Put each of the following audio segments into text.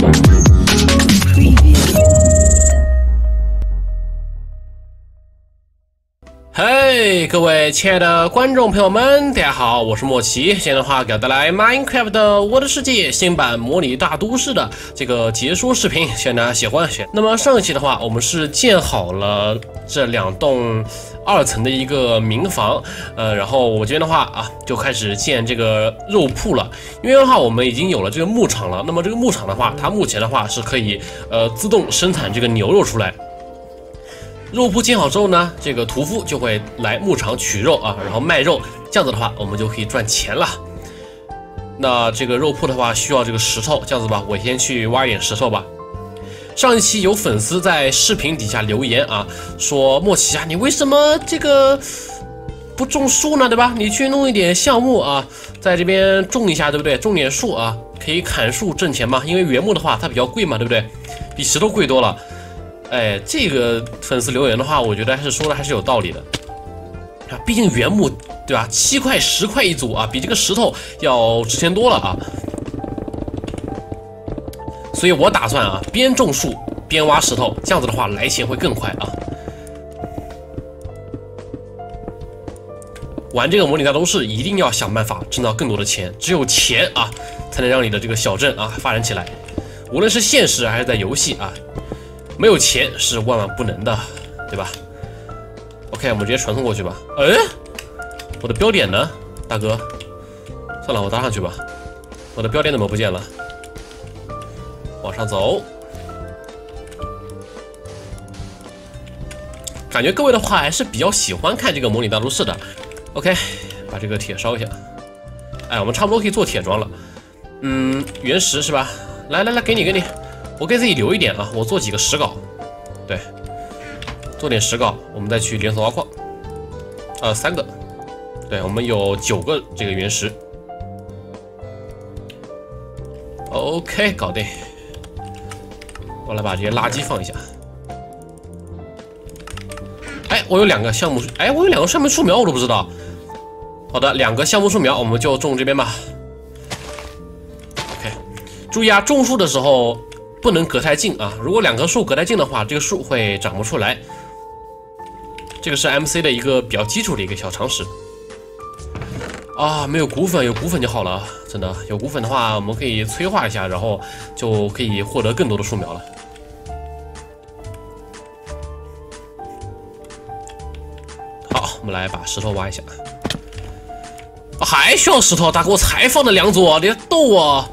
嘿，各位亲爱的观众朋友们，大家好，我是莫奇。现在的话，给大家带来 Minecraft 的我的世界新版模拟大都市的这个解说视频，希望大家喜欢。那么上一期的话，我们是建好了这2栋2层的一个民房，然后我这边的话就开始建这个肉铺了。因为的话，我们已经有了这个牧场了。那么这个牧场的话，它目前的话是可以自动生产这个牛肉出来。 肉铺建好之后呢，这个屠夫就会来牧场取肉然后卖肉，这样子的话我们就可以赚钱了。那这个肉铺的话需要这个石头，这样子吧，我先去挖一点石头吧。上一期有粉丝在视频底下留言说莫奇你为什么这个不种树呢？对吧？你去弄一点橡木在这边种一下，对不对？种点树可以砍树挣钱嘛。因为原木的话它比较贵嘛，对不对？比石头贵多了。 哎，这个粉丝留言的话，我觉得说的还是有道理的毕竟原木对吧，7块10块一组比这个石头要值钱多了所以我打算边种树边挖石头，这样子的话来钱会更快玩这个模拟大都市一定要想办法挣到更多的钱，只有钱才能让你的这个小镇发展起来，无论是现实还是在游戏没有钱是万万不能的，对吧 ？OK， 我们直接传送过去吧。哎，我的标点呢，大哥？算了，我搭上去吧。我的标点怎么不见了？往上走。感觉各位的话还是比较喜欢看这个模拟大都市的。OK， 把这个铁烧一下。哎，我们差不多可以做铁桩了。原石是吧？来，给你。 我给自己留一点我做几个石镐，对，做点石镐，我们再去连锁挖矿，3个，对，我们有9个这个原石 ，OK， 搞定。我来把这些垃圾放一下。哎，我有2个橡木，哎，我有2个橡木树苗，我都不知道。好的，2个橡木树苗，我们就种这边吧。OK， 注意种树的时候。 不能隔太近如果2棵树隔太近的话，这个树会长不出来。这个是 MC 的一个比较基础的一个小常识。没有骨粉，有骨粉就好了，真的有骨粉的话，我们可以催化一下，然后就可以获得更多的树苗了。好，我们来把石头挖一下。还需要石头，大哥，我才放了2组，你在逗我？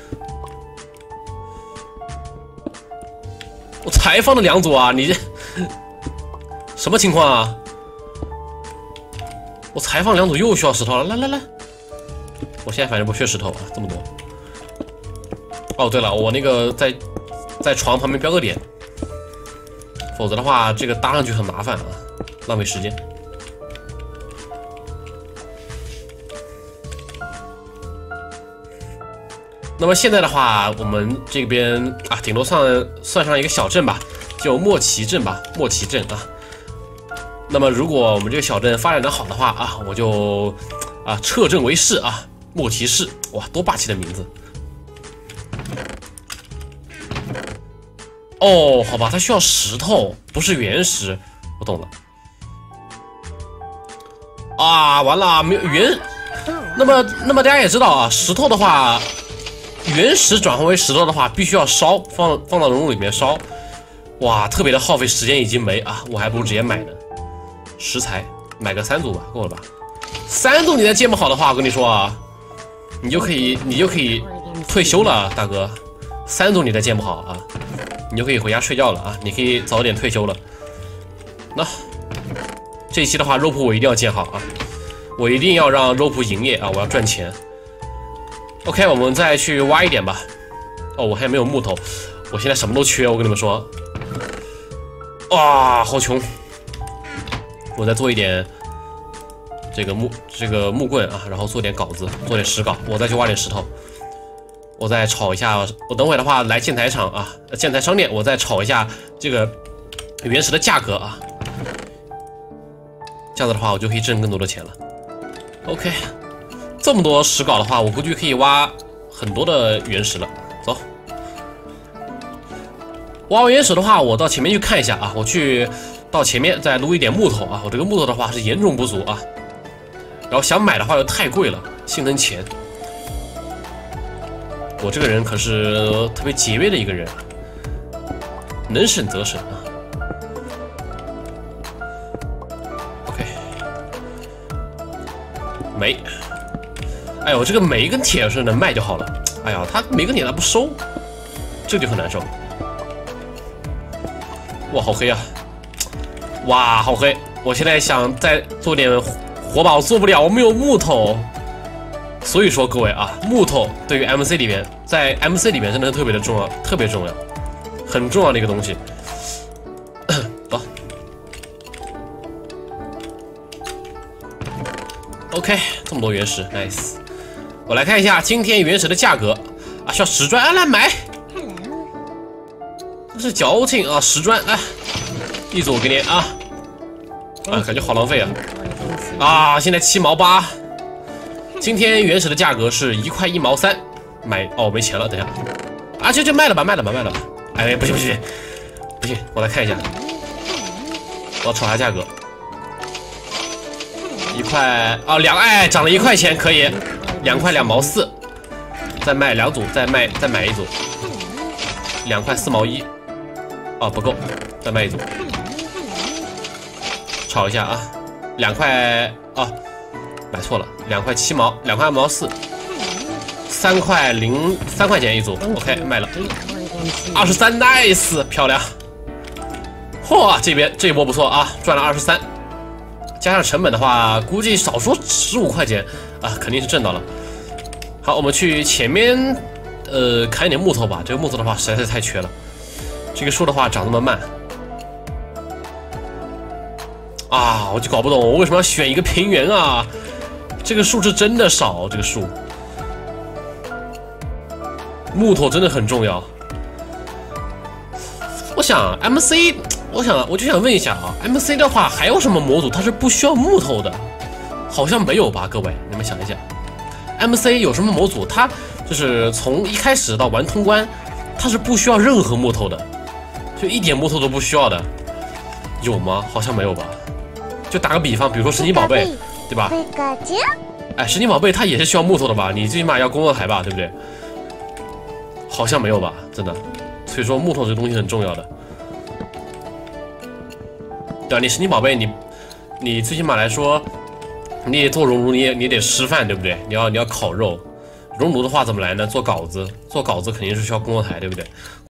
我才放了2组你这什么情况我才放2组又需要石头了，来，我现在反正不缺石头这么多。对了，我那个在床旁边标个点，否则的话这个搭上去很麻烦浪费时间。那么现在的话，我们这边顶多算上一个小镇吧，就莫奇镇吧，莫奇镇那么如果我们这个小镇发展的好的话我就撤镇为市莫奇市，哇，多霸气的名字！好吧，它需要石头，不是原石，我懂了。完了，没有原。那么大家也知道石头的话。 原石转换为石头的话，必须要烧，放到熔炉里面烧。哇，特别的耗费时间以及煤我还不如直接买呢。食材买个3组吧，够了吧？3组你再建不好的话，我跟你说你就可以退休了，大哥。3组你再建不好你就可以回家睡觉了你可以早点退休了。那这一期的话，肉铺我一定要建好我一定要让肉铺营业我要赚钱。 OK， 我们再去挖一点吧。我还没有木头，我现在什么都缺，我跟你们说。哇，好穷！我再做一点这个木棍然后做点镐子，做点石镐，我再去挖点石头。我再炒一下，我等会的话来建材厂建材商店，我再炒一下这个原石的价格这样子的话，我就可以挣更多的钱了。OK。 这么多石镐的话，我估计可以挖很多的原石了。走， 挖原石的话，我到前面去看一下啊，我去到前面再撸一点木头啊。我这个木头的话是严重不足啊，然后想买的话又太贵了，心疼钱。我这个人可是特别节约的一个人，能省则省啊。OK， 煤，哎呦，这个煤跟铁要是能卖就好了。哎呀，他煤跟铁他不收，这个就很难受。哇，好黑啊！哇，好黑！我现在想再做点火把，我做不了，我没有木头。所以说，各位啊，木头对于 MC 里面，在 MC 里面真的特别的重要，特别重要，很重要的一个东西。走。OK， 这么多原石 ，nice。我来看一下今天原石的价格啊，需要10砖啊，来买。真是矫情啊！10砖，来，一组给你啊。啊，感觉好浪费啊！啊，现在7毛8。今天原石的价格是1块1毛3，买哦，没钱了，等一下，啊，就卖了吧，卖了吧，卖了吧。哎，不行不行不行，我来看一下，我瞅下价格，1块啊哎，涨了1块钱，可以，2块2毛4，再卖2组，再买一组，2块4毛1，哦不够，再卖一组，炒一下啊，2块啊。买错了，2块7毛，2块2毛4，3块钱一组 ，OK， 卖了，23 ，nice， 漂亮，嚯，这一波不错啊，赚了23，加上成本的话，估计少说15块钱啊，肯定是挣到了。好，我们去前面砍一点木头吧，这个木头的话实在是太缺了，这个树的话长那么慢。啊，我就搞不懂我为什么要选一个平原啊！这个树是真的少，这个树木头真的很重要。我想 MC， 我就想问一下啊 ，MC 的话还有什么模组它是不需要木头的？好像没有吧，各位，你们想一想 ，MC 有什么模组它就是从一开始到玩通关，它是不需要任何木头的，就一点木头都不需要的，有吗？好像没有吧。就打个比方，比如说神奇宝贝，对吧？哎，神奇宝贝它也是需要木头的吧？你最起码要工作台吧，对不对？好像没有吧，真的。所以说木头这个东西很重要的。对啊，你神奇宝贝你最起码来说，你也做熔炉，你也得吃饭，对不对？你要烤肉，熔炉的话怎么来呢？做稿子肯定是需要工作台，对不对？